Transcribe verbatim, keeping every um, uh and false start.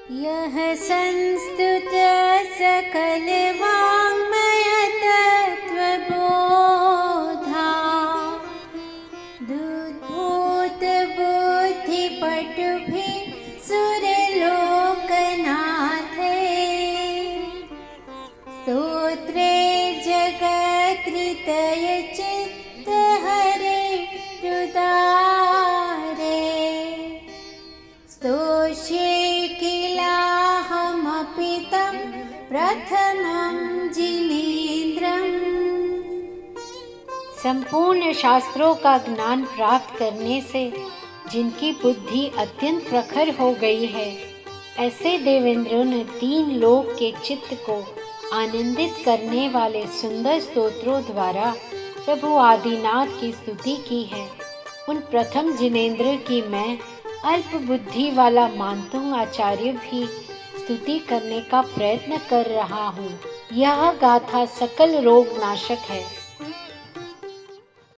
यः संस्तुत सकल वाङ्मय तत्त्वबोधा दुर्भूत बुद्धिपटुभिः सुरलोकनाथे स्तोत्रे जगत्कृतय चित्तहरे हृदारे स्तोष्ये किलाहमपि तं प्रथमं जिनेन्द्रम्। संपूर्ण शास्त्रों का ज्ञान प्राप्त करने से जिनकी बुद्धि अत्यंत प्रखर हो गई है, ऐसे देवेंद्रों ने तीन लोक के चित्त को आनंदित करने वाले सुंदर स्तोत्रों द्वारा प्रभु आदिनाथ की स्तुति की है। उन प्रथम जिनेंद्र की मैं अल्प बुद्धि वाला मानतुंग आचार्य भी स्तुति करने का प्रयत्न कर रहा हूँ। यह गाथा सकल रोग नाशक है।